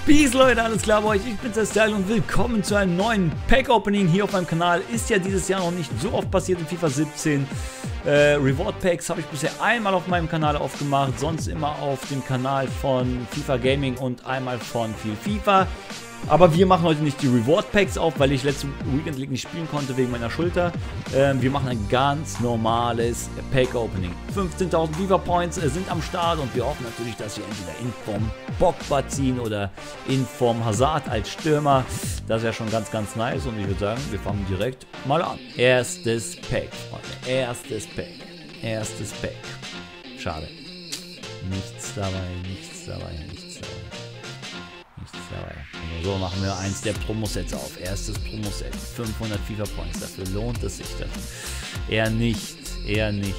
Peace Leute, alles klar bei euch, ich bin der Style und willkommen zu einem neuen Pack-Opening hier auf meinem Kanal. Ist ja dieses Jahr noch nicht so oft passiert in FIFA 17. Reward Packs habe ich bisher einmal auf meinem Kanal aufgemacht, sonst immer auf dem Kanal von FIFA Gaming und einmal von viel FIFA. Aber wir machen heute nicht die Reward Packs auf, weil ich letzte Weekend League nicht spielen konnte wegen meiner Schulter. Wir machen ein ganz normales Pack-Opening. 15.000 FIFA Points sind am Start und wir hoffen natürlich, dass wir entweder in Form Pogba ziehen oder in Form Hazard als Stürmer. Das wäre schon ganz, ganz nice und ich würde sagen, wir fangen direkt mal an. Erstes Pack, Freunde. Erstes Pack. Erstes Pack. Schade. Nichts dabei, nichts dabei, nichts dabei. Nichts dabei. Und so machen wir eins der Promo-Sets auf. Erstes Promo-Set. 500 FIFA Points. Dafür lohnt es sich dann. Eher nicht. Eher nicht.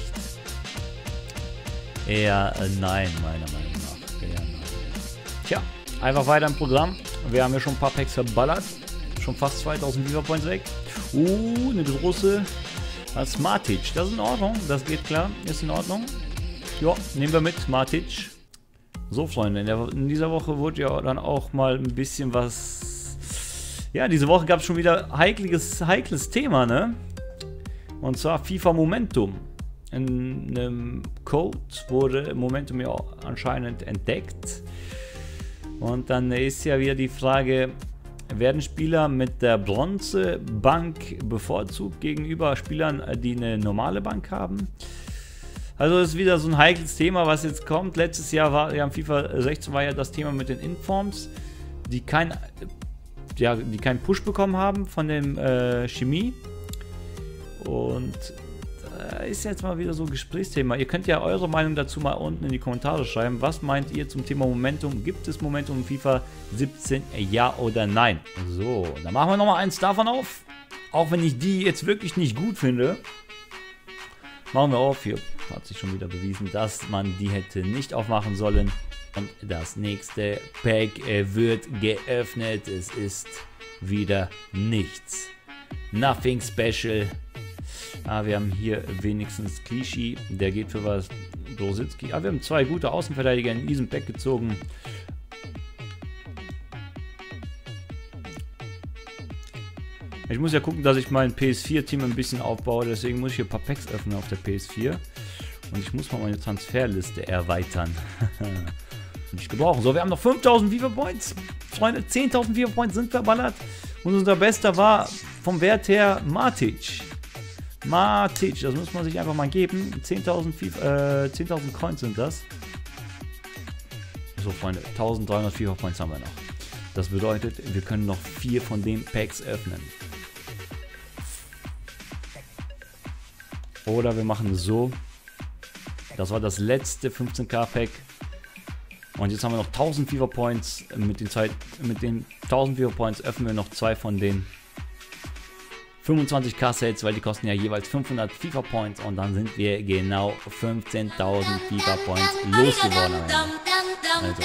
Eher nein, meiner Meinung nach. Eher nein. Tja, einfach weiter im Programm. Wir haben ja schon ein paar Packs verballert. Schon fast 2000 FIFA Points weg. Eine große Matic. Das ist in Ordnung. Das geht klar. Ist in Ordnung. Ja, nehmen wir mit. Matic. So, Freunde, in dieser Woche wurde ja dann auch mal ein bisschen was... Ja, diese Woche gab es schon wieder heikles Thema, ne? Und zwar FIFA Momentum. In einem Code wurde Momentum ja anscheinend entdeckt. Und dann ist ja wieder die Frage, werden Spieler mit der Bronzebank bevorzugt gegenüber Spielern, die eine normale Bank haben? Also das ist wieder so ein heikles Thema, was jetzt kommt. Letztes Jahr war ja im FIFA 16 war ja das Thema mit den Informs, die keinen Push bekommen haben von dem Chemie. Und da ist jetzt mal wieder so ein Gesprächsthema. Ihr könnt ja eure Meinung dazu mal unten in die Kommentare schreiben. Was meint ihr zum Thema Momentum? Gibt es Momentum in FIFA 17? Ja oder nein? So, dann machen wir nochmal eins davon auf. Auch wenn ich die jetzt wirklich nicht gut finde. Machen wir auf. Hier hat sich schon wieder bewiesen, dass man die hätte nicht aufmachen sollen. Und das nächste Pack wird geöffnet. Es ist wieder nichts. Nothing special. Wir haben hier wenigstens Clichy. Der geht für was. Brosinski. Wir haben zwei gute Außenverteidiger in diesem Pack gezogen. Ich muss ja gucken, dass ich mein PS4-Team ein bisschen aufbaue, deswegen muss ich hier ein paar Packs öffnen auf der PS4. Und ich muss mal meine Transferliste erweitern. Nicht gebrauchen. So, wir haben noch 5000 FIFA Points. Freunde, 10.000 FIFA Points sind verballert. Und unser Bester war vom Wert her Matic. Matic, das muss man sich einfach mal geben. 10.000 Coins sind das. So, Freunde, 1300 FIFA Points haben wir noch. Das bedeutet, wir können noch 4 von den Packs öffnen. Oder wir machen es so. Das war das letzte 15k Pack. Und jetzt haben wir noch 1000 FIFA Points. Mit den 1000 FIFA Points öffnen wir noch 2 von den 25k Sets, weil die kosten ja jeweils 500 FIFA Points. Und dann sind wir genau 15.000 FIFA Points losgeworden. Also.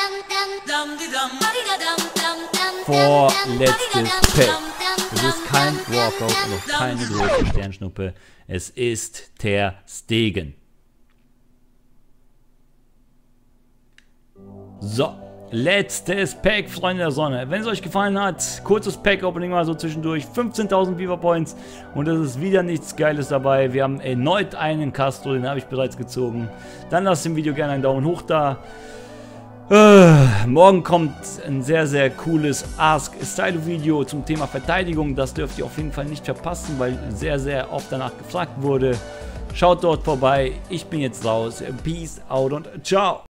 Vorletztes Pack. Es ist kein Walkout und auch keine große Sternschnuppe. Es ist Ter Stegen. So, letztes Pack, Freunde der Sonne. Wenn es euch gefallen hat, kurzes Pack-Opening mal so zwischendurch. 15.000 FIFA Points und es ist wieder nichts Geiles dabei. Wir haben erneut einen Castro, den habe ich bereits gezogen. Dann lasst dem Video gerne einen Daumen hoch da. Morgen kommt ein sehr, sehr cooles Ask-Stylo-Video zum Thema Verteidigung. Das dürft ihr auf jeden Fall nicht verpassen, weil sehr, sehr oft danach gefragt wurde. Schaut dort vorbei. Ich bin jetzt raus. Peace out und ciao.